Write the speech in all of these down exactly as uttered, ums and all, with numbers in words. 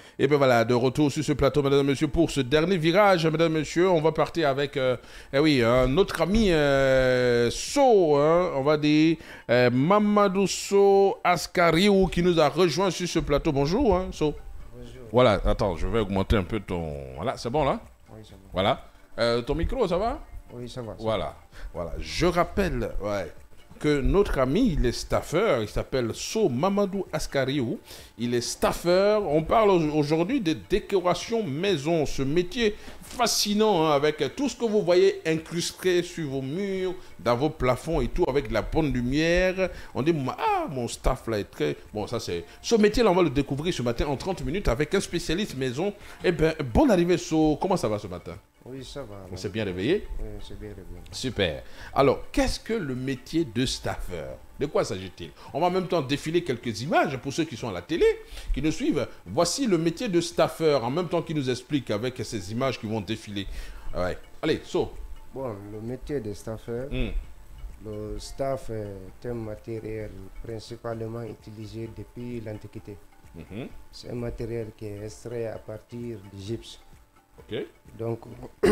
Et bien voilà, de retour sur ce plateau, mesdames et messieurs, pour ce dernier virage, mesdames et messieurs, on va partir avec, euh, eh oui, euh, notre ami euh, So, hein, on va dire euh, Mamadou So Askariou qui nous a rejoint sur ce plateau. Bonjour, hein, So. Bonjour. Voilà, attends, je vais augmenter un peu ton... Voilà, c'est bon là? Oui, c'est bon. Voilà. Euh, ton micro, ça va? Oui, ça va. Ça Voilà, va. voilà. Je rappelle, ouais, que notre ami, il est staffeur, il s'appelle So Mamadou Askariou, il est staffeur. On parle aujourd'hui de décoration maison, ce métier fascinant, hein, avec tout ce que vous voyez incrusté sur vos murs, dans vos plafonds et tout, avec de la bonne lumière. On dit, ah, mon staff là est très... Bon, ça c'est... Ce métier-là, on va le découvrir ce matin en trente minutes avec un spécialiste maison. Eh bien, bonne arrivée, So. Comment ça va ce matin? Oui, ça va. On s'est bien réveillé? Oui, c'est bien réveillé. Super. Alors, qu'est-ce que le métier de staffeur? De quoi s'agit-il? On va en même temps défiler quelques images pour ceux qui sont à la télé, qui nous suivent. Voici le métier de staffeur, en même temps qu'il nous explique avec ces images qui vont défiler. Ouais. Allez, So. Bon, le métier de staffeur, Mm. le staff est un matériel principalement utilisé depuis l'Antiquité. Mhm. C'est un matériel qui est extrait à partir du gypse. OK. Donc,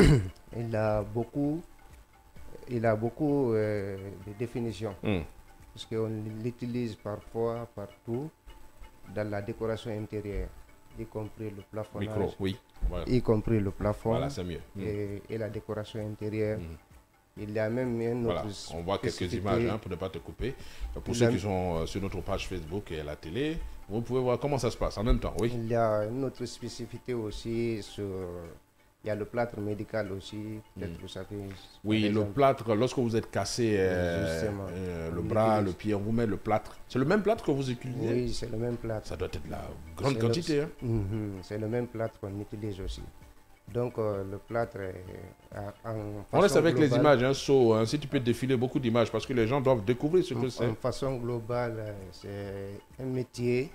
il a beaucoup, il a beaucoup euh, de définitions. Mm. Parce qu'on l'utilise parfois, partout, dans la décoration intérieure, y compris le plafonnage, Micro, oui. Voilà, y compris le plafond voilà c'est mieux. Mm. et, et la décoration intérieure. Mm. Il y a même une autre Voilà, on voit quelques spécificité. images hein, pour ne pas te couper. Pour Il ceux a- qui sont euh, sur notre page Facebook et à la télé, vous pouvez voir comment ça se passe en même temps, oui. Il y a une autre spécificité aussi sur... Il y a le plâtre médical aussi, peut-être Mm. vous savez. Oui, par le exemple. plâtre, lorsque vous êtes cassé euh, Justement. euh, le On bras, utilise. le pied, on vous met le plâtre. C'est le même plâtre que vous utilisez? Oui, c'est le même plâtre. Ça doit être la grande C'est quantité. le- Hein. Mhm, c'est le même plâtre qu'on utilise aussi. Donc euh, le plâtre est en, en On reste façon avec les globale- images, hein, So, hein, si tu peux défiler beaucoup d'images parce que les gens doivent découvrir ce que En, c'est. en façon globale, euh, c'est un métier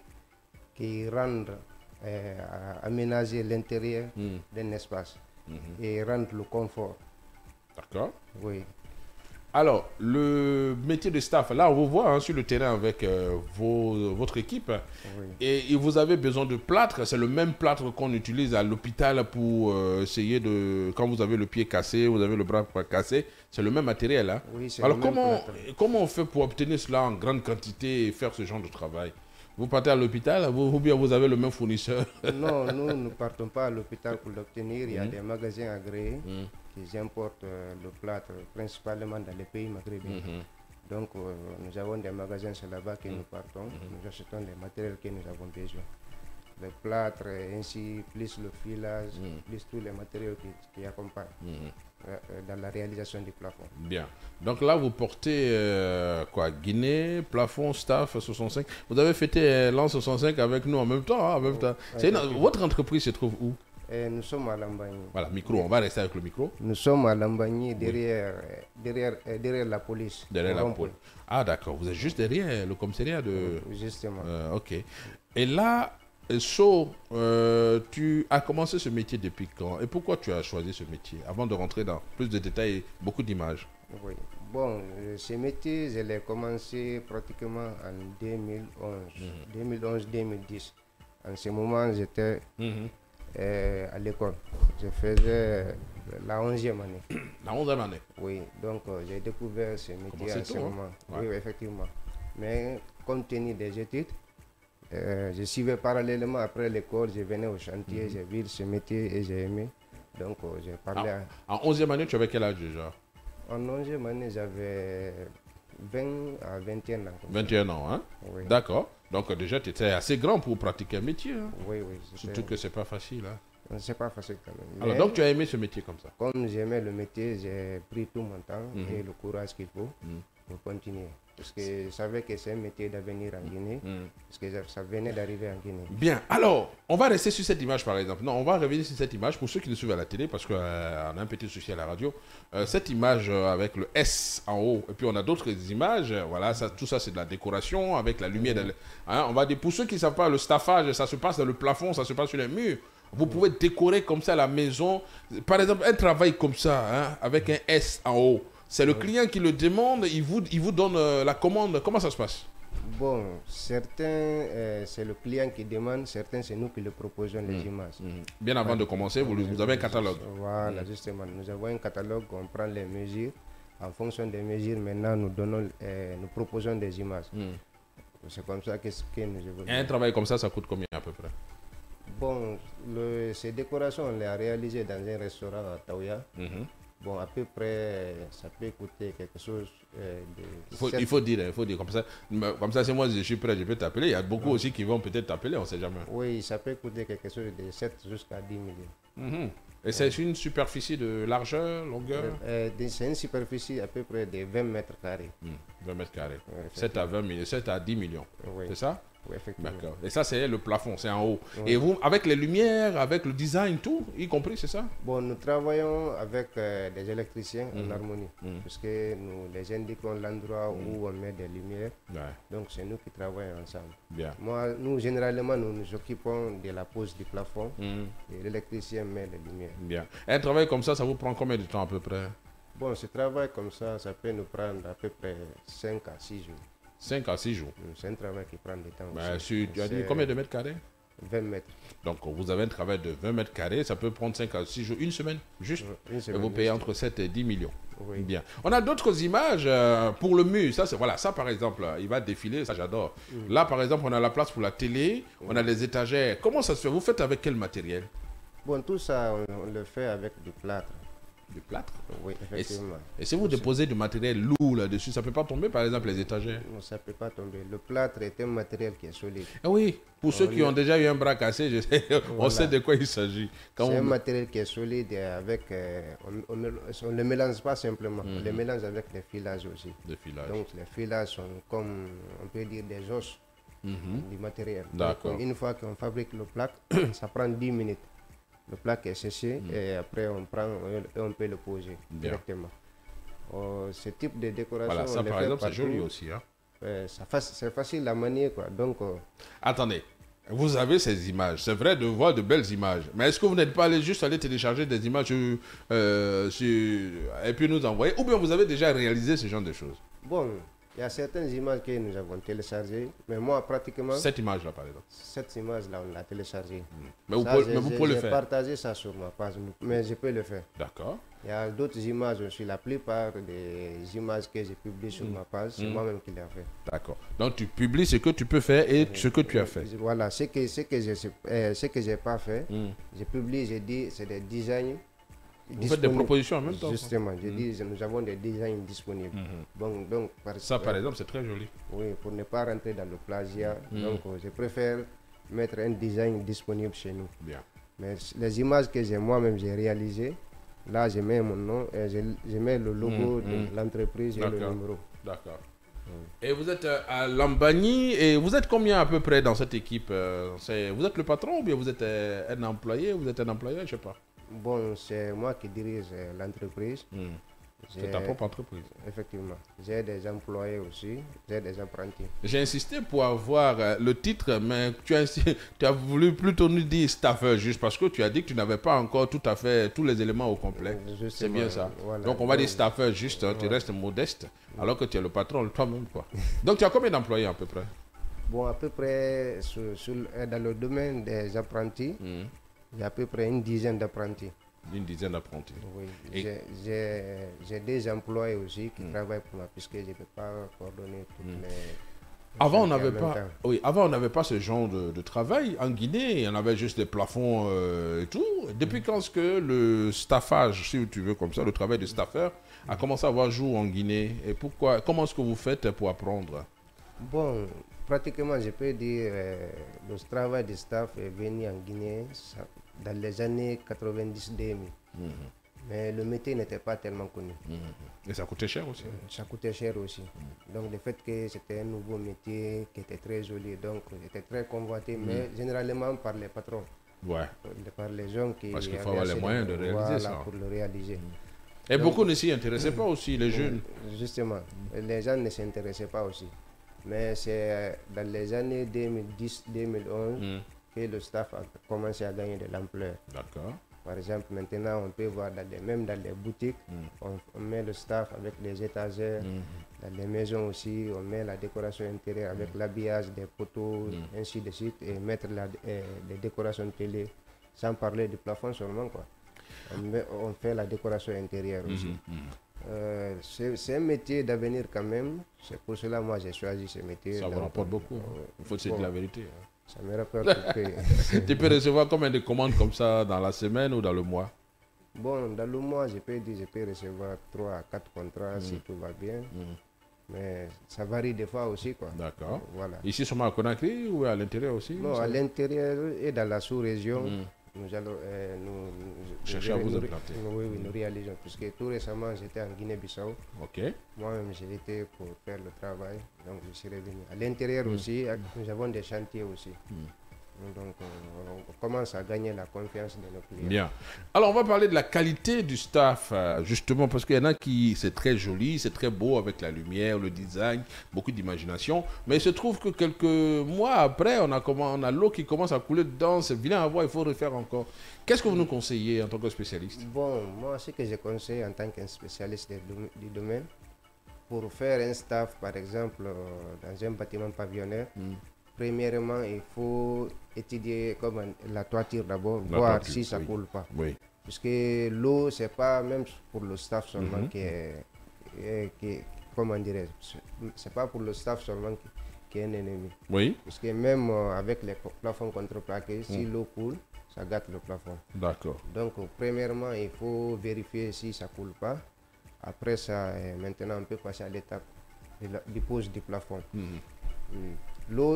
qui rend euh, à aménager l'intérieur Mm. d'un espace Mhm. et rendre le confort. D'accord. Oui. Alors, le métier de staff, là, on vous voit hein, sur le terrain avec euh, vos, votre équipe. Oui. Et, et vous avez besoin de plâtre. C'est le même plâtre qu'on utilise à l'hôpital pour euh, essayer de... Quand vous avez le pied cassé, vous avez le bras cassé. C'est le même matériel. Hein. Oui, c'est Alors, le même comment, plâtre. comment on fait pour obtenir cela en grande quantité et faire ce genre de travail? Vous partez à l'hôpital vous- ou bien vous avez le même fournisseur? Non, nous ne partons pas à l'hôpital pour l'obtenir. Il y a Mhm. des magasins agréés Mm. qui importent euh, le plâtre principalement dans les pays maghrébins. Mhm. Donc euh, nous avons des magasins, c'est là-bas que Mhm. nous partons. Mhm. Nous achetons les matériels que nous avons besoin. Le plâtre, et ainsi, plus le filage, Mhm. plus tous les matériaux qui, qui accompagnent Mhm. euh, euh, dans la réalisation du plafond. Bien. Donc là, vous portez euh, quoi? Guinée, plafond, staff soixante-cinq. Vous avez fêté euh, l'an soixante-cinq avec nous en même temps. Hein, en même Oh, temps. C'est une- effectivement. votre entreprise se trouve où? Et nous sommes à Lambagny. Voilà, micro. On va rester avec le micro. Nous sommes à Lambagny derrière, euh, derrière, euh, derrière la police. Derrière au la rond-point. pôle. Ah, d'accord. Vous êtes juste derrière le commissariat de... Justement. Euh, ok. Et là, euh, So, euh, tu as commencé ce métier depuis quand? Et pourquoi tu as choisi ce métier? Avant de rentrer dans plus de détails et beaucoup d'images. Oui. Bon, euh, ce métier, je l'ai commencé pratiquement en deux mille onze, Mhm. deux mille onze deux mille dix. En ce moment, j'étais Mhm. euh, à l'école. Je faisais la onzième année. La onzième année. Oui, donc euh, j'ai découvert ce métier Commencé à ce tôt, hein? moment. Ouais. Oui, oui, effectivement. Mais compte tenu des études, euh, je suivais parallèlement après l'école, je venais au chantier, Mhm. j'ai vu ce métier et j'ai aimé. Donc euh, j'ai parlé En onzième année, tu avais quel âge déjà? à... En onzième année, j'avais vingt à vingt et un ans. vingt et un ans, hein? Oui. D'accord. Donc déjà, tu étais assez grand pour pratiquer un métier. Hein? Oui, oui. c'était- Surtout que c'est pas facile. Hein? C'est pas facile quand même. Alors, Mais donc tu as aimé ce métier comme ça? comme j'aimais le métier, j'ai pris tout mon temps Mhm. et le courage qu'il faut Mhm. pour continuer. Parce que je savais que c'est un métier d'avenir en Guinée, Mhm. parce que ça- ça venait d'arriver en Guinée. Bien, alors, on va rester sur cette image par exemple. Non, on va revenir sur cette image pour ceux qui nous suivent à la télé parce qu'on a un petit souci à la radio. Euh, cette image euh, avec le S en haut, et puis on a d'autres images. euh, Voilà, ça, tout ça c'est de la décoration avec la lumière. dans le- hein, on va dire, pour ceux qui ne savent pas, le staffage, ça se passe dans le plafond, ça se passe sur les murs. Vous pouvez décorer comme ça la maison. Par exemple, un travail comme ça, hein, avec un S en haut. C'est le client qui le demande, il vous, il vous donne euh, la commande. Comment ça se passe? Bon, certains, euh, c'est le client qui demande, certains, c'est nous qui le proposons les Mmh. images. Mmh. Bien avant ouais. de commencer, vous, vous avez un catalogue. Voilà, mmh. justement. Nous avons un catalogue, on prend les mesures. En fonction des mesures, maintenant, nous, donnons, euh, nous proposons des images. Mmh. C'est comme ça que, que nous évoluons. Et un travail comme ça, ça coûte combien à peu près? Bon, le, ces décorations, on les a réalisées dans un restaurant à Taouya. Mmh. Bon, à peu près, ça peut coûter quelque chose euh, de... Il faut, il faut dire, il faut dire comme ça. Comme ça, c'est moi, je suis prêt, je peux t'appeler. Il y a beaucoup mmh. aussi qui vont peut-être t'appeler, on ne sait jamais. Oui, ça peut coûter quelque chose de sept jusqu'à dix millions. Mmh. Et c'est ouais. une superficie de largeur, longueur euh, euh, C'est une superficie à peu près de vingt mètres carrés. Mmh. vingt mètres carrés. Ouais, sept à vingt millions, sept à dix millions. Oui. C'est ça? Oui, effectivement. D'accord. Et ça, c'est le plafond, c'est en haut. Oui. Et vous, avec les lumières, avec le design, tout, y compris, c'est ça? Bon, nous travaillons avec euh, des électriciens mmh. en harmonie, mmh. puisque nous les indiquons l'endroit mmh. où on met des lumières. Ouais. Donc, c'est nous qui travaillons ensemble. Bien. Moi, nous, généralement, nous nous occupons de la pose du plafond mmh. et l'électricien met les lumières. Bien. Et un travail comme ça, ça vous prend combien de temps à peu près? Bon, ce travail comme ça, ça peut nous prendre à peu près cinq à six jours. cinq à six jours. C'est un travail qui prend du temps. Ben, sur, tu as dit combien de mètres carrés? vingt mètres. Donc vous avez un travail de vingt mètres carrés, ça peut prendre cinq à six jours, une semaine, juste. Une semaine, et vous payez entre sept et dix millions. Oui. Bien. On a d'autres images euh, pour le mur. Ça, c'est voilà, ça par exemple, il va défiler, ça j'adore. Mm. Là, par exemple, on a la place pour la télé, mm. on a les étagères. Comment ça se fait? Vous faites avec quel matériel? Bon, tout ça, on, on le fait avec du plâtre. Du plâtre? Oui, effectivement. Et, et si vous déposez du matériel lourd là-dessus, ça ne peut pas tomber, par exemple, les étagères? Non, ça ne peut pas tomber. Le plâtre est un matériel qui est solide. Ah oui, pour on ceux qui est... ont déjà eu un bras cassé, je sais, voilà. on sait de quoi il s'agit. C'est on... un matériel qui est solide avec... Euh, on ne le mélange pas simplement, mm-hmm. on le mélange avec des filages aussi. Des filages. Donc les filages sont comme, on peut dire, des os mm-hmm. du matériel. D'accord. Une fois qu'on fabrique le plâtre, ça prend dix minutes. Le plaque est séché mmh. et après on prend et on peut le poser Bien. directement. Oh, ce type de décoration, voilà, ça par exemple c'est joli aussi. Hein? Euh, c'est facile à manier quoi. Donc, euh... attendez, vous avez ces images, c'est vrai de voir de belles images, mais est-ce que vous n'êtes pas allé juste aller télécharger des images euh, sur... et puis nous envoyer, ou bien vous avez déjà réalisé ce genre de choses? Bon. Il y a certaines images que nous avons téléchargées, mais moi pratiquement... Cette image-là par exemple? Cette image-là, on l'a téléchargée. Mmh. Mais vous, ça, pouvez, mais vous pouvez le faire? J'ai partagé ça sur ma page, mais je peux le faire. D'accord. Il y a d'autres images aussi, la plupart des images que j'ai publiées sur mmh. ma page, c'est mmh. moi-même qui l'ai fait. D'accord. Donc tu publies ce que tu peux faire et mmh. ce que tu as fait. Voilà, ce que, ce que je euh, ce que j'ai pas fait, mmh. je publie, j'ai dit, c'est des designs. Vous faites des propositions en même temps? Justement, je mmh. dis, nous avons des designs disponibles. Mmh. Donc, donc, par, ça, par exemple, c'est très joli. Oui, pour ne pas rentrer dans le plagiat. Mmh. Donc, je préfère mettre un design disponible chez nous. Bien. Mais les images que j'ai moi-même j'ai réalisées, là, je mets mon nom et je, je mets le logo mmh. de l'entreprise et le numéro. D'accord. Mmh. Et vous êtes à Lambani, et vous êtes combien à peu près dans cette équipe? Vous êtes le patron ou bien vous êtes un employé? Vous êtes un employé, je ne sais pas. Bon, c'est moi qui dirige l'entreprise. Mmh. C'est ta propre entreprise? Effectivement. J'ai des employés aussi, j'ai des apprentis. J'ai insisté pour avoir euh, le titre, mais tu as, tu as voulu plutôt nous dire staffeur, juste parce que tu as dit que tu n'avais pas encore tout à fait tous les éléments au complet. C'est bien ça. Voilà. Donc on va Donc, dire staffeur juste, hein, voilà. Tu restes modeste, alors que tu es le patron toi-même, quoi. Donc tu as combien d'employés à peu près? Bon, à peu près sur, sur, dans le domaine des apprentis, mmh. il y a à peu près une dizaine d'apprentis. Une dizaine d'apprentis. Oui, j'ai des employés aussi qui mmh. travaillent pour moi, puisque je ne peux pas coordonner toutes mmh. les... Avant on n'avait pas, oui, avant on n'avait pas ce genre de, de travail en Guinée. On avait juste des plafonds euh, et tout. Depuis mmh. quand est-ce que le staffage, si tu veux comme ça, le travail de staffeur a commencé à avoir jour en Guinée? Et pourquoi? Comment est-ce que vous faites pour apprendre? Bon, pratiquement, je peux dire euh, le travail de staff est venu en Guinée ça, dans les années quatre-vingt-dix deux mille. Mmh. Mais le métier n'était pas tellement connu. Mmh. Et ça coûtait cher aussi? Ça coûtait cher aussi. Mmh. Donc le fait que c'était un nouveau métier qui était très joli, donc était très convoité, mmh. mais généralement par les patrons. Ouais. Par les gens qui... Parce qu'il faut avoir les moyens de réaliser voilà, ça. pour le réaliser. Mmh. Et donc, beaucoup ne s'y intéressaient pas aussi, les jeunes. Justement, mmh. les gens ne s'intéressaient pas aussi. Mais c'est dans les années deux mille dix deux mille onze mmh. que le staff a commencé à gagner de l'ampleur. D'accord. Par exemple, maintenant, on peut voir dans les, même dans les boutiques, mm. on, on met le staff avec les étagères. Mm. Dans les maisons aussi, on met la décoration intérieure avec mm. l'habillage des poteaux, mm. ainsi de suite, et mettre la, euh, les décorations télé, sans parler du plafond seulement, quoi. On, met, on fait la décoration intérieure aussi. Mm. Euh, c'est un métier d'avenir quand même. C'est pour cela que moi j'ai choisi ce métier. Ça vous rapporte beaucoup. Il faut dire bon, la vérité. Hein. Ça me rapporte que... Tu peux recevoir combien de commandes comme ça dans la semaine ou dans le mois? Bon, dans le mois, je peux dire je peux recevoir trois à quatre contrats mm. si tout va bien. Mm. Mais ça varie des fois aussi, quoi. D'accord. Voilà. Ici seulement à Conakry ou à l'intérieur aussi? Non, à l'intérieur et dans la sous-région. Mm. Nous allons euh, nous, nous, chercher à vous implanter. Nous, oui, oui, nous réalisons. Puisque tout récemment, j'étais en Guinée-Bissau. Ok. Moi-même, j'ai été pour faire le travail. Donc, je suis revenu. À l'intérieur mm. aussi, nous avons des chantiers aussi. Mm. Donc, on, on commence à gagner la confiance de nos clients. Bien. Alors, on va parler de la qualité du staff, justement, parce qu'il y en a qui, c'est très joli, c'est très beau avec la lumière, le design, beaucoup d'imagination. Mais il se trouve que quelques mois après, on a, comment, on a l'eau qui commence à couler dedans, c'est vilain à voir, il faut refaire encore. Qu'est-ce que vous nous conseillez en tant que spécialiste? Bon, moi, ce que je conseille en tant qu'un spécialiste du domaine, pour faire un staff, par exemple, dans un bâtiment pavillonnaire, mm. premièrement, il faut étudier comme la toiture d'abord, voir toiture, si ça ne oui. coule pas. Oui. Puisque l'eau, ce n'est pas même pour le staff seulement mm-hmm. qui, est, qui est, comment dirais c'est pas pour le staff seulement qui, qui est un ennemi. Oui. Parce que même euh, avec les plafonds contreplaqués, mm. si l'eau coule, ça gâte le plafond. D'accord. Donc, premièrement, il faut vérifier si ça ne coule pas. Après ça, euh, maintenant, on peut passer à l'étape du pose du plafond. Mm-hmm. mm. L'eau,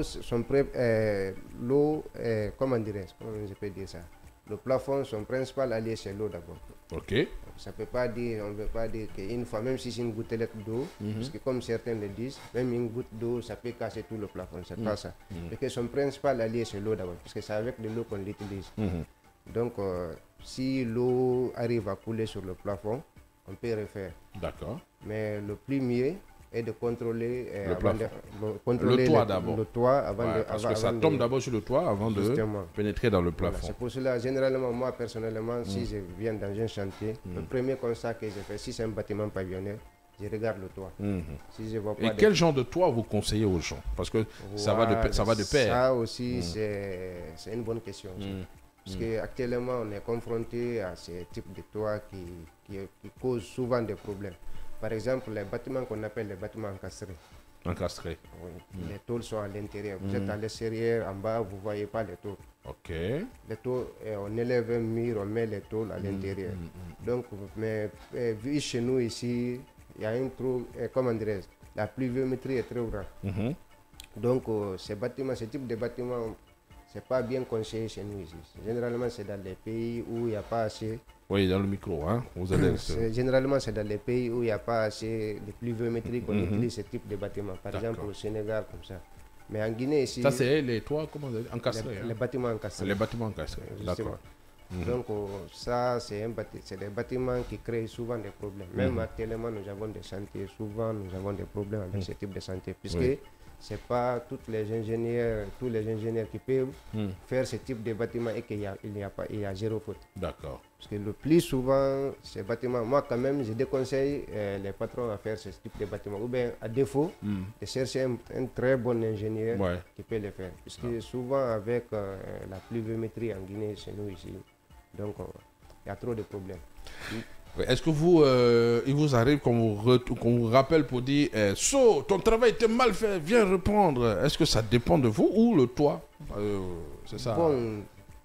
euh, l'eau euh, comment dirais-je, comment je peux dire ça? Le plafond, son principal allié, c'est l'eau d'abord. Ok. Ça peut pas dire, on ne peut pas dire qu'une fois, même si c'est une gouttelette d'eau, mm-hmm. parce que comme certains le disent, même une goutte d'eau, ça peut casser tout le plafond. C'est mm-hmm. pas ça. Mm-hmm. Parce que son principal allié, c'est l'eau d'abord, parce que c'est avec de l'eau qu'on l'utilise. Mm-hmm. Donc, euh, si l'eau arrive à couler sur le plafond, on peut refaire. D'accord. Mais le plus mieux, et de contrôler, euh, le, avant de, le, contrôler le toit d'abord. Le toit avant ouais, de, parce avant, que ça avant tombe de, d'abord sur le toit avant justement. de pénétrer dans le plafond. Voilà, c'est pour cela, généralement, moi personnellement, mm. si je viens dans un chantier, mm. le premier constat que je fais, si c'est un bâtiment pavillonnaire, je regarde le toit. Mm-hmm. Si je vois pas et quel genre de toit vous conseillez aux gens? Parce que voilà, ça, va de, ça va de pair. Ça aussi, mm. c'est une bonne question. Mm. Parce mm. qu'actuellement, on est confronté à ce type de toit qui, qui, qui cause souvent des problèmes. Par exemple, les bâtiments qu'on appelle les bâtiments encastrés. Encastrés. Oui. Mm. Les tôles sont à l'intérieur. Vous mm. êtes à l'extérieur, en bas, vous ne voyez pas les tôles. Ok. Les tôles, eh, on élève un mur, on met les tôles à l'intérieur. Mm. Donc, mais eh, vu chez nous ici, il y a un trou, eh, comment dirais-je, la pluviométrie est très grande. Mm-hmm. Donc, euh, ces bâtiments, ce type de bâtiments, ce n'est pas bien conseillé chez nous ici. Généralement, c'est dans les pays où il n'y a pas assez. Oui, dans le micro, hein. Vous allez généralement, c'est dans les pays où il n'y a pas assez de pluviométrie qu'on mm-hmm. utilise ce type de bâtiments. Par exemple, au Sénégal, comme ça. Mais en Guinée, ici... Ça, c'est les toits, comment vous encastrés les, hein? les bâtiments encastrés. Les bâtiments encastrés, d'accord. Mm-hmm. Donc, oh, ça, c'est un bâti des bâtiments qui créent souvent des problèmes. Même mm-hmm. actuellement, nous avons des chantiers. Souvent, nous avons des problèmes avec mm-hmm. ce type de chantier. Puisque... Oui. C'est pas tous les ingénieurs, tous les ingénieurs qui peuvent mm. faire ce type de bâtiment et qu'il n'y a, a pas, il y a zéro faute. D'accord. Parce que le plus souvent, ces bâtiments, moi quand même, je déconseille euh, les patrons à faire ce type de bâtiment. Ou bien, à défaut, mm. de chercher un, un très bon ingénieur ouais. qui peut le faire. Parce que ah. souvent, avec euh, la pluviométrie en Guinée, chez nous ici, donc il euh, y a trop de problèmes. Mm. Est-ce que vous, euh, il vous arrive qu'on vous, qu'on vous rappelle pour dire eh, « So, ton travail était mal fait, viens reprendre ». Est-ce que ça dépend de vous ou le toit euh, C'est ça. Bon,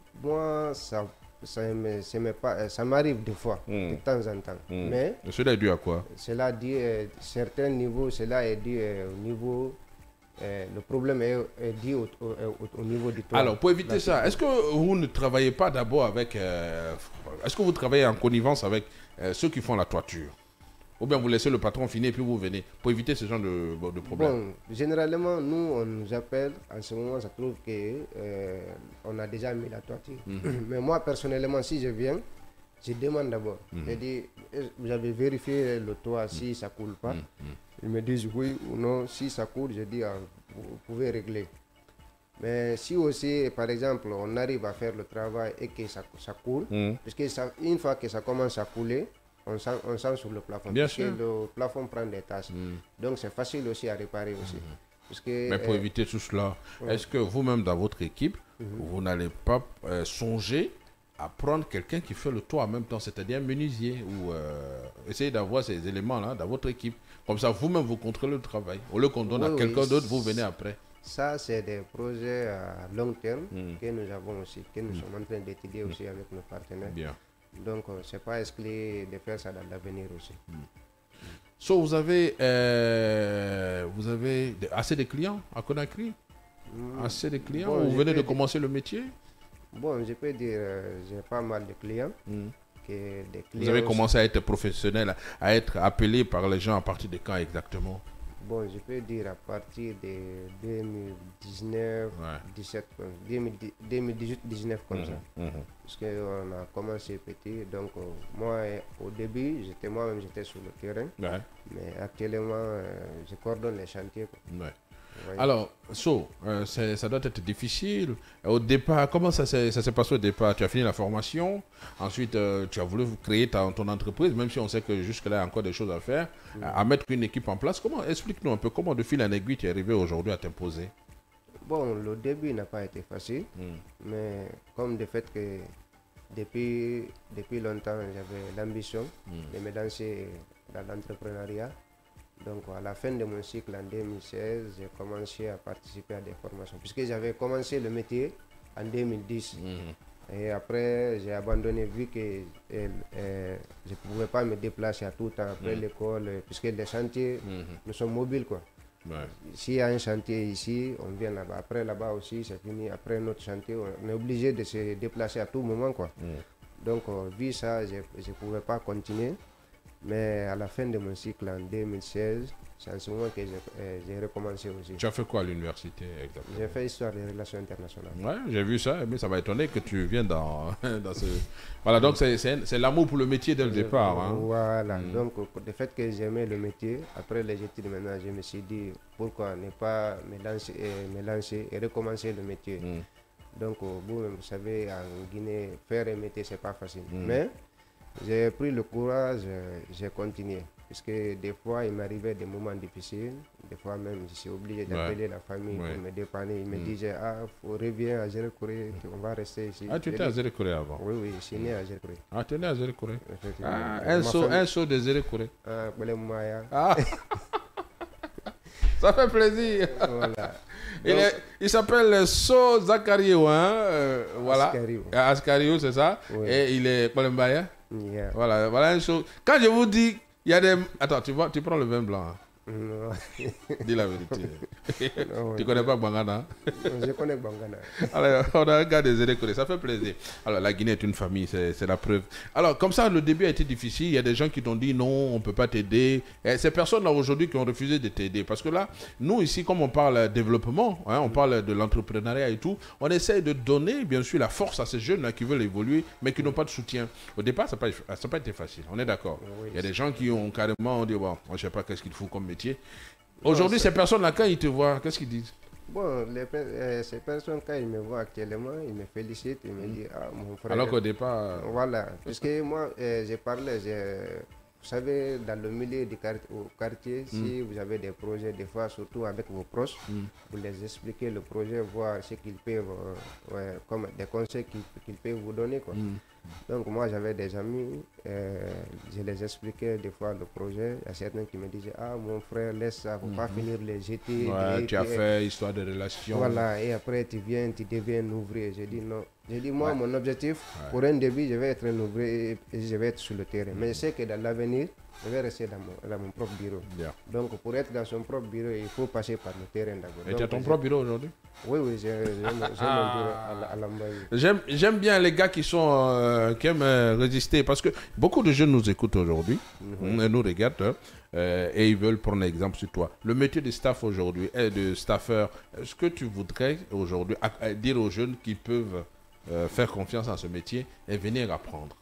moi, ça, ça, ça m'arrive des fois, mm. de temps en temps. Mm. Mais cela est dû à quoi? Cela dit, euh, certains niveaux, cela est dû euh, au niveau... Euh, le problème est, est dû au, au, au, au niveau du toit. Alors, pour éviter ça, est-ce que vous ne travaillez pas d'abord avec... Euh, est-ce que vous travaillez en connivence avec euh, ceux qui font la toiture? Ou bien vous laissez le patron finir et puis vous venez pour éviter ce genre de, de problème? Bon, généralement, nous, on nous appelle. En ce moment, ça trouve qu'on euh, a déjà mis la toiture. Mm-hmm. Mais moi, personnellement, si je viens, je demande d'abord. Mm-hmm. Je dis, vous avez vérifié le toit si mm-hmm. ça ne coule pas? Mm-hmm. Ils me disent oui ou non. Si ça coule, je dis, ah, vous pouvez régler. Mais si aussi, par exemple, on arrive à faire le travail et que ça, ça coule, mm. parce que ça, une fois que ça commence à couler, on sent, on sent sur le plafond. Bien parce sûr. que le plafond prend des tasses. Mm. Donc c'est facile aussi à réparer aussi. Mm. Parce que, mais pour euh, éviter tout cela, ouais. est-ce que vous-même dans votre équipe, mm-hmm. vous n'allez pas euh, songer à prendre quelqu'un qui fait le toit en même temps, c'est-à-dire un menuisier, ou euh, essayer d'avoir ces éléments-là dans votre équipe. Comme ça, vous-même, vous contrôlez le travail. Au lieu qu'on donne oui, à quelqu'un oui, d'autre, vous venez après. Ça, c'est des projets à long terme mm. que nous avons aussi, que nous mm. sommes en train d'étudier aussi mm. avec nos partenaires. Bien. Donc, ce n'est pas exclu de faire ça dans l'avenir aussi. Mm. So, vous avez, euh, vous avez assez de clients à Conakry? mm. Assez de clients? Bon, vous venez de commencer le métier? Bon, je peux dire, euh, j'ai pas mal de clients. Mm. Que des clients vous avez commencé à être professionnel, à être appelé par les gens à partir de quand exactement? Bon, je peux dire à partir de deux mille dix-neuf, ouais. dix-sept, deux mille dix-huit dix-neuf comme mmh, ça. Mmh. Parce qu'on a commencé petit. Donc, euh, moi, au début, j'étais moi-même, j'étais sur le terrain. Ouais. Mais actuellement, euh, je coordonne les chantiers. Ouais. Ouais. Alors, So, euh, ça doit être difficile. Au départ, comment ça s'est passé au départ? Tu as fini la formation, ensuite euh, tu as voulu créer ta, ton entreprise, même si on sait que jusque-là, il y a encore des choses à faire, mm. à mettre une équipe en place. Comment, explique-nous un peu comment de fil en aiguille tu es arrivé aujourd'hui à t'imposer. Bon, le début n'a pas été facile, mm. mais comme de fait que depuis, depuis longtemps, j'avais l'ambition mm. de me lancer dans l'entrepreneuriat. Donc, à la fin de mon cycle en deux mille seize, j'ai commencé à participer à des formations. Puisque j'avais commencé le métier en deux mille dix. Mmh. Et après, j'ai abandonné vu que euh, euh, je ne pouvais pas me déplacer à tout temps après mmh. l'école. Puisque les chantiers, mmh. nous sommes mobiles, quoi. Ouais. S'il y a un chantier ici, on vient là-bas. Après, là-bas aussi, c'est fini. Après notre chantier, on est obligé de se déplacer à tout moment, quoi. Mmh. Donc, euh, vu ça, je ne pouvais pas continuer. Mais à la fin de mon cycle en deux mille seize, c'est en ce moment que j'ai euh, recommencé aussi. Tu as fait quoi à l'université exactement? J'ai fait histoire des relations internationales. Ouais, j'ai vu ça, mais ça m'a étonné que tu viennes dans, dans ce... Voilà, donc c'est l'amour pour le métier dès le départ. Hein. Voilà, mmh. donc le fait que j'aimais le métier, après les études maintenant, je me suis dit pourquoi ne pas me lancer, euh, me lancer et recommencer le métier. Mmh. Donc vous, vous savez, en Guinée, faire un métier, c'est pas facile. Mmh. Mais j'ai pris le courage, j'ai continué. Parce que des fois, il m'arrivait des moments difficiles. Des fois même, je suis obligé d'appeler ouais. la famille ouais. pour me dépanner. Ils mm. me disaient, ah, faut revenir à Zérekouré, on va rester ici. Ah, tu étais à Zérekouré avant? Oui, oui, je suis né à Zérekouré. Ah, tu es né à Zérekouré? Ah, un saut, un saut de Zérekouré. Ah, Maya. Ah, ça fait plaisir. Voilà. Il, il s'appelle So Zakario, hein, euh, voilà. Ascario. Ascario, c'est ça. Oui. Et il est Mbaya. Yeah. Voilà, voilà une chose. Quand je vous dis, il y a des... Attends, tu, vois, tu prends le vin blanc. Hein? Non. Dis la vérité. Non, tu ne connais pas Bangana? Je connais Bangana. Alors, on a un gars des Zérekouré, ça fait plaisir. Alors, la Guinée est une famille, c'est la preuve. Alors, comme ça, le début a été difficile. Il y a des gens qui t'ont dit non, on ne peut pas t'aider. Ces personnes-là aujourd'hui qui ont refusé de t'aider. Parce que là, nous ici, comme on parle développement, hein, on parle de l'entrepreneuriat et tout, on essaye de donner, bien sûr, la force à ces jeunes-là qui veulent évoluer, mais qui n'ont pas de soutien. Au départ, ça n'a pas, pas été facile. On est d'accord. Oui, il y a des gens qui ont carrément dit, bon, je ne sais pas qu'est-ce qu'il faut comme métier. Aujourd'hui, ces personnes-là, quand ils te voient, qu'est-ce qu'ils disent? Bon, les, euh, ces personnes, quand ils me voient actuellement, ils me félicitent, ils me disent, ah, mon frère... Alors qu'au départ... Voilà, puisque moi, euh, j'ai parlé, vous savez, dans le milieu du quartier, au quartier, mm. si vous avez des projets, des fois, surtout avec vos proches, mm. vous les expliquez le projet, voir ce qu'ils peuvent, euh, ouais, comme des conseils qu'ils qu'ils peuvent vous donner, quoi. Mm. Donc moi j'avais des amis, euh, je les expliquais des fois le projet. Il y a certains qui me disaient, ah mon frère laisse ça, faut mm-hmm. pas finir les jeter. Ouais, tu as fait histoire de relation. Voilà, et après tu viens, tu deviens un ouvrier. J'ai dit non. J'ai dit moi ouais. mon objectif, ouais. pour un début je vais être un ouvrier et je vais être sur le terrain. Mm-hmm. Mais je sais que dans l'avenir, je vais rester dans mon, dans mon propre bureau. Yeah. Donc pour être dans son propre bureau, il faut passer par le terrain d'abord. Et tu as ton propre bureau aujourd'hui? Oui, oui, j'ai mon bureau à l'Ambaye. J'aime bien les gars qui, sont, euh, qui aiment euh, résister, parce que beaucoup de jeunes nous écoutent aujourd'hui, mm-hmm. nous regardent, hein, euh, et ils veulent prendre l'exemple sur toi. Le métier de staff aujourd'hui, de staffeur, est-ce que tu voudrais aujourd'hui dire aux jeunes qu'ils peuvent euh, faire confiance en ce métier et venir apprendre?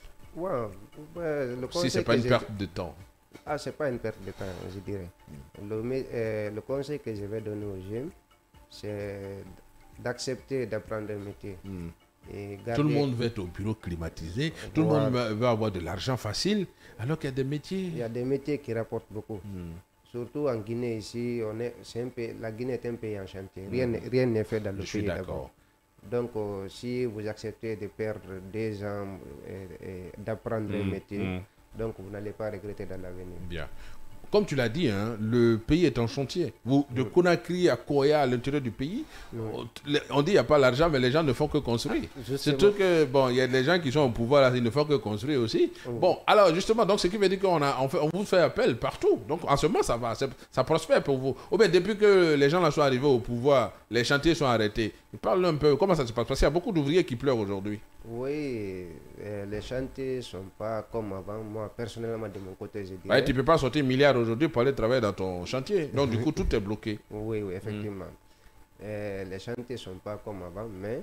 Wow. Ouais, le si ce n'est pas une perte de temps. Ah, ce n'est pas une perte de temps, je dirais. Mm. Le, euh, le conseil que je vais donner aux jeunes, c'est d'accepter d'apprendre un métier. Mm. Et garder... Tout le monde veut être au bureau climatisé, tout voilà. le monde veut avoir de l'argent facile, alors qu'il y a des métiers... Il y a des métiers qui rapportent beaucoup. Mm. Surtout en Guinée, ici, on est, c'est un pays, la Guinée est un pays en chantier. Rien, mm. rien n'est fait dans le Je pays suis d'accord. Donc, euh, si vous acceptez de perdre des ans et, et d'apprendre mm. un métier, mm. donc vous n'allez pas regretter dans l'avenir. Bien. Comme tu l'as dit, hein, le pays est en chantier. Vous, de oui. Conakry à Koya, à l'intérieur du pays, oui. on dit qu'il n'y a pas l'argent, mais les gens ne font que construire. C'est tout que, bon, il y a des gens qui sont au pouvoir, là, ils ne font que construire aussi. Oui. Bon, alors justement, donc, ce qui veut dire qu'on a, on, fait, on vous fait appel partout. Donc, en ce moment, ça va, ça prospère pour vous. Ou bien, depuis que les gens là sont arrivés au pouvoir, les chantiers sont arrêtés. Parle un peu, comment ça se passe? Parce qu'il y a beaucoup d'ouvriers qui pleurent aujourd'hui. Oui, euh, les chantiers ne sont pas comme avant. Moi, personnellement, de mon côté, je dirais... Ouais, tu ne peux pas sortir milliards aujourd'hui pour aller travailler dans ton chantier. Donc, du coup, tout est bloqué. Oui, oui, effectivement. Mm. Euh, les chantiers ne sont pas comme avant, mais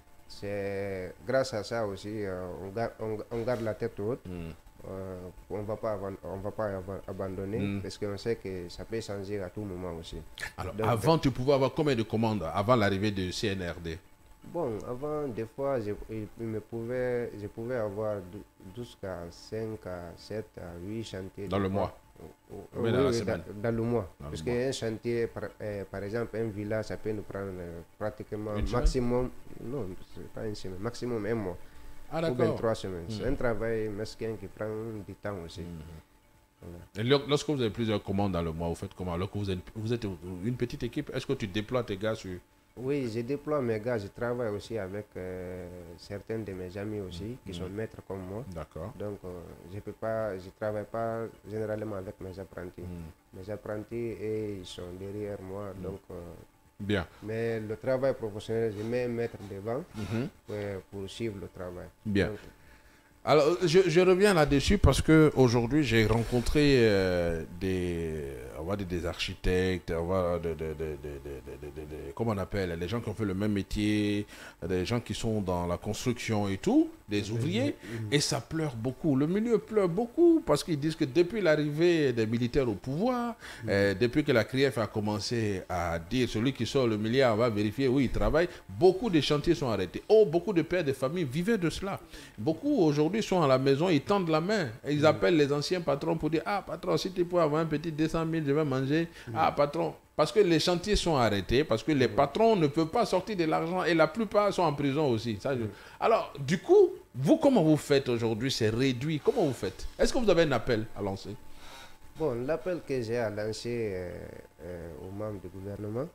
c'est grâce à ça aussi, euh, on, garde, on, on garde la tête haute. Mm. Euh, on ne va pas, on va pas abandonner mm. parce qu'on sait que ça peut changer à tout moment aussi. Alors, donc, avant, tu pouvais avoir combien de commandes avant l'arrivée de C N R D? Bon, avant, des fois, je, il me pouvait, je pouvais avoir jusqu'à cinq à sept à huit chantiers. Dans le mois? Oui, oui, dans, oui, dans, dans le mois. Dans Parce qu'un chantier, par, euh, par exemple, un village, ça peut nous prendre euh, pratiquement une maximum, semaine? Non, c'est pas une semaine, maximum un mois. Ah, d'accord. Ou bien trois semaines. Mmh. C'est un travail mesquin qui prend du temps aussi. Mmh. Voilà. Et lorsque vous avez plusieurs commandes dans le mois, vous faites comment? Lorsque vous êtes, vous êtes une petite équipe, est-ce que tu déploies tes gars sur... Oui, je déploie mes gars, je travaille aussi avec euh, certains de mes amis aussi, mmh. qui sont maîtres comme moi. D'accord. Donc, euh, je peux pas, je travaille pas généralement avec mes apprentis. Mmh. Mes apprentis, et ils sont derrière moi, mmh. donc... Euh, Bien. Mais le travail professionnel, je mets un maître devant mmh. pour, pour suivre le travail. Bien. Donc, alors, je, je reviens là-dessus parce qu'aujourd'hui, j'ai rencontré euh, des, on va dire des architectes, on va, de, de, de, de, de, de, de, comment on appelle, les gens qui ont fait le même métier, des gens qui sont dans la construction et tout, des ouvriers, et ça pleure beaucoup. Le milieu pleure beaucoup parce qu'ils disent que depuis l'arrivée des militaires au pouvoir, mmh. euh, depuis que la C R I F a commencé à dire celui qui sort le milliard, on va vérifier où il travaille, beaucoup de chantiers sont arrêtés. Oh, beaucoup de pères de famille vivaient de cela. Beaucoup aujourd'hui sont à la maison, ils tendent la main. Et ils appellent les anciens patrons pour dire « Ah, patron, si tu peux avoir un petit deux cent mille, je vais manger. Mm. Ah, patron. » Parce que les chantiers sont arrêtés, parce que les patrons ne peuvent pas sortir de l'argent et la plupart sont en prison aussi. Ça, je... Alors, du coup, vous, comment vous faites aujourd'hui? C'est réduit. Comment vous faites? Est-ce que vous avez un appel à lancer? Bon, l'appel que j'ai à lancer euh, euh, aux membres du gouvernement,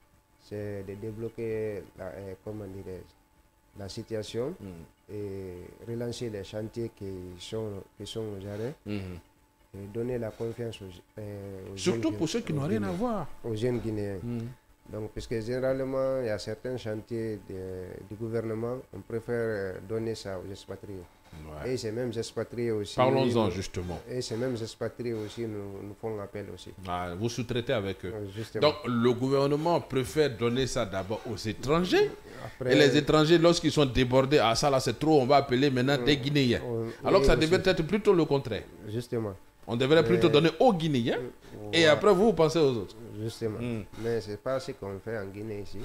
c'est de débloquer la, euh, comment dirais-je, la situation mm. et relancer les chantiers qui sont, qui sont aux arrêts mm. et donner la confiance aux, euh, aux surtout jeunes, pour ceux qui n'ont rien à voir. Aux jeunes Guinéens. Mm. Donc, puisque généralement, il y a certains chantiers de, du gouvernement, on préfère donner ça aux expatriés. Ouais. Et ces mêmes expatriés aussi... Parlons-en justement. Et ces mêmes expatriés aussi nous, nous font appel aussi. Ah, vous sous-traitez avec eux. Justement. Donc le gouvernement préfère donner ça d'abord aux étrangers. Après, et les étrangers, lorsqu'ils sont débordés, ah ça là c'est trop, on va appeler maintenant des Guinéens. On, Alors que ça devait être plutôt le contraire. Justement. On devrait plutôt Mais, donner aux Guinéens ouais. et après vous, vous pensez aux autres. Justement. Mm. Mais ce n'est pas ce qu'on fait en Guinée ici.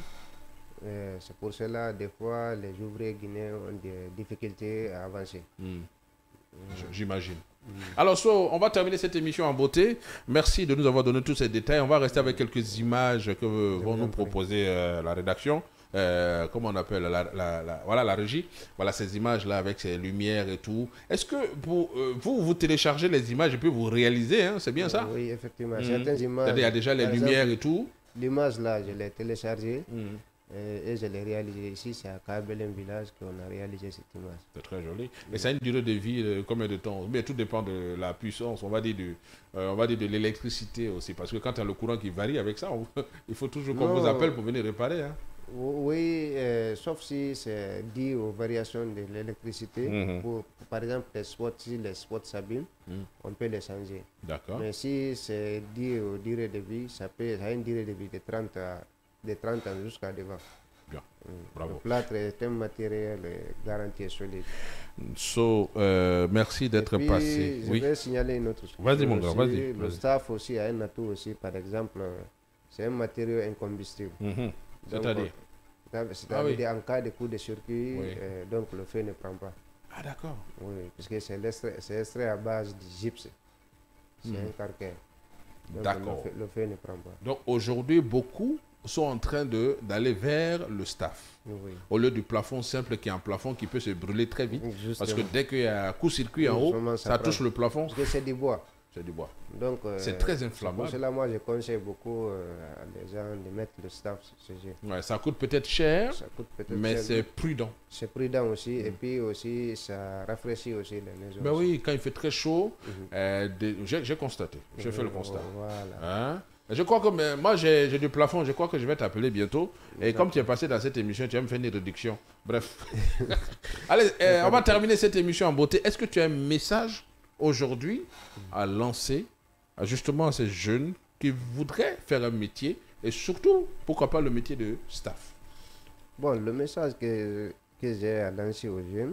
Euh, c'est pour cela, des fois, les ouvriers guinéens ont des difficultés à avancer. Mm. Mm. J'imagine. Mm. Alors, so, on va terminer cette émission en beauté. Merci de nous avoir donné tous ces détails. On va rester avec quelques images que Je vont nous proposer euh, la rédaction. Euh, comment on appelle la, la, la, voilà, la régie. Voilà ces images-là avec ces lumières et tout. Est-ce que vous, euh, vous, vous téléchargez les images et puis vous réalisez, hein, c'est bien ça? Oui, effectivement. Mm. Certaines images... Il y a déjà les lumières exemple, et tout. L'image là, je l'ai téléchargée. Mm. Et, et je l'ai réalisé ici, c'est à Kabelem Village qu'on a réalisé cette image. C'est très joli. Mais ça a une durée de vie de combien de temps? Mais tout dépend de la puissance, on va dire de, euh, on va dire de l'électricité aussi. Parce que quand il y a le courant qui varie avec ça, on, il faut toujours qu'on vous appelle pour venir réparer. Hein. Oui, euh, sauf si c'est dû aux variations de l'électricité. Mm-hmm. pour, pour, par exemple, les spots, si les spots s'abîment, mm. on peut les changer. D'accord. Mais si c'est dû aux durées de vie, ça, peut, ça a une durée de vie de trente à de trente ans jusqu'à devant. Bien, bravo. Le plâtre est un matériel garanti et solide. So, euh, merci d'être passé. Je oui. vais signaler une autre chose. Vas-y mon gars, vas-y. Le staff aussi a un atout aussi, par exemple, c'est un matériau incombustible. Mm-hmm. C'est-à-dire C'est-à-dire ah, oui. en cas de coup de circuit, oui. euh, donc le feu ne prend pas. Ah d'accord. Oui, parce que c'est extrait à base de gypse. C'est mmh. un carquin. D'accord. Le, le feu ne prend pas. Donc aujourd'hui, beaucoup sont en train d'aller vers le staff. Oui. Au lieu du plafond simple qui est un plafond qui peut se brûler très vite. Justement. Parce que dès qu'il y a un coup-circuit en haut, ça, ça touche le plafond. Parce que c'est du bois. C'est du bois. Donc, euh, c'est très inflammable. Pour cela, moi, je conseille beaucoup euh, à les gens de mettre le staff sur ce jeu. Ouais, ça coûte peut-être cher, peut mais c'est prudent. C'est prudent aussi. Mm. Et puis aussi, ça rafraîchit aussi les maisons. Ben oui, quand il fait très chaud, mm -hmm. euh, j'ai constaté. J'ai mm -hmm. fait le constat. Voilà. Hein? Je crois que mais, moi, j'ai du plafond. Je crois que je vais t'appeler bientôt. Et comme tu es passé dans cette émission, tu vas me faire une réduction. Bref. Allez, euh, on va terminer cette émission en beauté. Est-ce que tu as un message aujourd'hui à lancer à justement à ces jeunes qui voudraient faire un métier et surtout, pourquoi pas le métier de staff? Bon, le message que, que j'ai à lancer aux jeunes,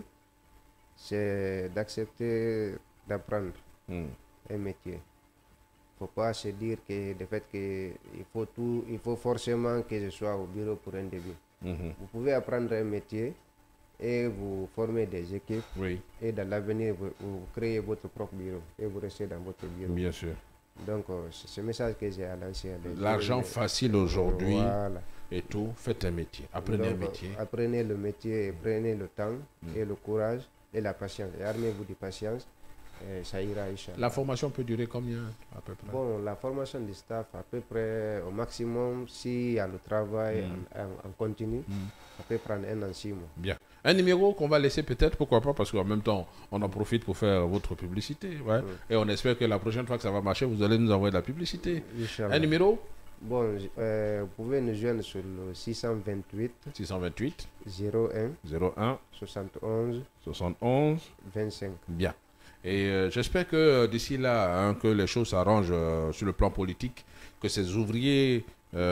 c'est d'accepter d'apprendre mm. un métier. Il ne faut pas se dire que de fait qu'il faut tout, il faut forcément que je sois au bureau pour un début. Mm-hmm. Vous pouvez apprendre un métier et vous formez des équipes. Oui. Et dans l'avenir, vous, vous créez votre propre bureau et vous restez dans votre bureau. Bien sûr. Donc, euh, c'est ce message que j'ai à lancer. L'argent facile aujourd'hui voilà. Et tout, faites un métier. Apprenez Donc, un métier. Apprenez le métier et prenez le temps mm. et le courage et la patience. Et armez-vous de patience. Et ça ira, Inch'Allah. La formation peut durer combien à peu près? Bon, la formation du staff, à peu près au maximum, s'il y a le travail mm. en, en, en continu, mm. ça peut prendre un an, six mois. Bien. Un numéro qu'on va laisser peut-être, pourquoi pas, parce qu'en même temps, on en profite pour faire votre publicité. Ouais. Mm. Et on espère que la prochaine fois que ça va marcher, vous allez nous envoyer de la publicité. Un numéro? Bon, euh, vous pouvez nous joindre sur le six cent vingt-huit. six cent vingt-huit. zéro un. zéro un. soixante et onze. soixante et onze. vingt-cinq. Bien. Et euh, j'espère que euh, d'ici là, hein, que les choses s'arrangent euh, sur le plan politique, que ces ouvriers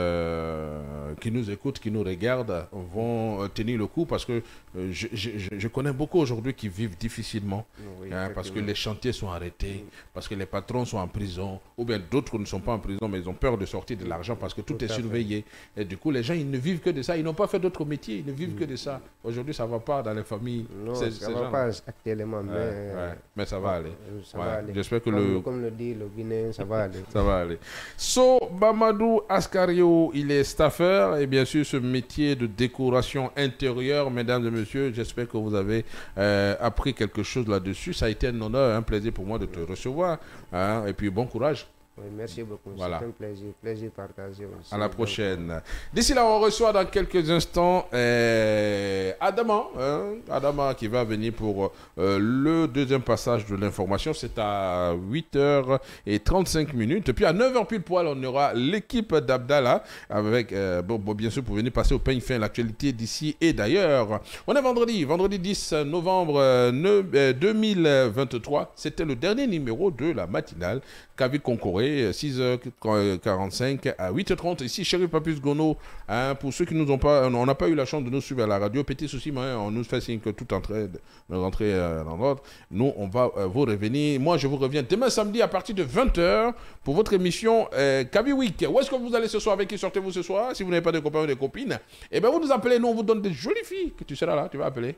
euh, qui nous écoutent, qui nous regardent, vont euh, tenir le coup, parce que euh, je, je, je connais beaucoup aujourd'hui qui vivent difficilement, oui, hein, parce que les chantiers sont arrêtés, oui. parce que les patrons sont en prison, ou bien d'autres ne sont pas en prison, mais ils ont peur de sortir de l'argent parce que tout, tout est surveillé. Fait. Et du coup, les gens, ils ne vivent que de ça, ils n'ont pas fait d'autres métiers, ils ne vivent mmh. que de ça. Aujourd'hui, ça ne va pas dans les familles. Non, ça ne va pas actuellement, mais, ouais, ouais. mais ça va aller. Ça ouais. va aller. J'espère que comme, le... Comme le dit le Guinéen, ça va aller. Ça va aller. So, Mamadou Askari, il est staffeur et bien sûr ce métier de décoration intérieure, mesdames et messieurs, j'espère que vous avez euh, appris quelque chose là-dessus. Ça a été un honneur, un plaisir pour moi de te recevoir, hein, et puis bon courage. Oui, merci beaucoup. Voilà. C'est un plaisir, plaisir partagé aussi. À la prochaine. D'ici là, on reçoit dans quelques instants euh, Adama, hein, Adama qui va venir pour euh, le deuxième passage de l'information. C'est à huit heures trente-cinq minutes. Et puis à neuf heures pile poil, on aura l'équipe d'Abdallah avec, euh, bon, bon, bien sûr, pour venir passer au peigne fin l'actualité d'ici et d'ailleurs. On est vendredi, vendredi dix novembre euh, deux mille vingt-trois. C'était le dernier numéro de la matinale Kavi Concoré, six heures quarante-cinq à huit heures trente. Ici, Chéri Papus Gono, hein, pour ceux qui nous ont pas, on n'a pas eu la chance de nous suivre à la radio, petit souci, mais hein, on nous fait signe que tout entrée de rentrer euh, dans l'ordre. Nous, on va euh, vous revenir. Moi, je vous reviens demain samedi à partir de vingt heures pour votre émission euh, Kavi Week. Où est-ce que vous allez ce soir? Avec qui sortez-vous ce soir? Si vous n'avez pas de copains ou de copines, eh bien, vous nous appelez. Nous, on vous donne des jolies filles que tu seras là. Tu vas appeler.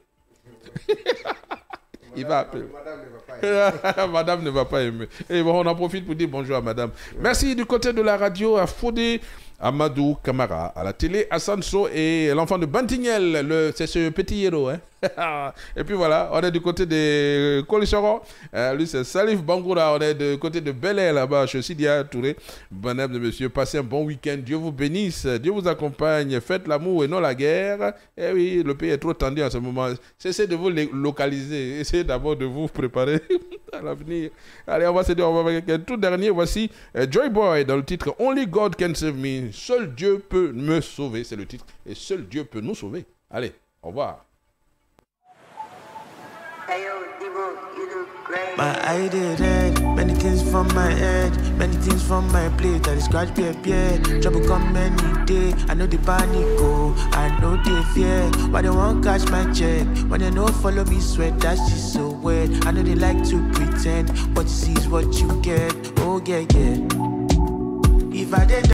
Il va appeler. Madame ne va pas aimer. Et bon, on en profite pour dire bonjour à madame. Merci du côté de la radio à Fodé, Amadou Camara, à la télé, Hassan So et l'enfant de Bantignel, c'est ce petit héros. Hein? Et puis voilà, on est du côté de Kolichoro. Euh, lui, c'est Salif Bangoura. On est du côté de Bel Air là-bas, chez Sidia Touré. Bonne de monsieur, passez un bon week-end. Dieu vous bénisse, Dieu vous accompagne. Faites l'amour et non la guerre. Et oui, le pays est trop tendu en ce moment. Cessez de vous localiser. Essayez d'abord de vous préparer à l'avenir. Allez, on va se dire, on va avec un tout dernier. Voici uh, Joy Boy dans le titre Only God Can Save Me. Seul Dieu peut me sauver, c'est le titre. Et seul Dieu peut nous sauver. Allez, au revoir. My eye did red, many things from my head, many things from my plate. I scratch beer, beer, trouble come any day. I know the panic go, I know the fear. Why they won't catch my check? When they no follow me sweat, that's just so weird. I know they like to pretend, what you see is what you get. Oh yeah, yeah. If I did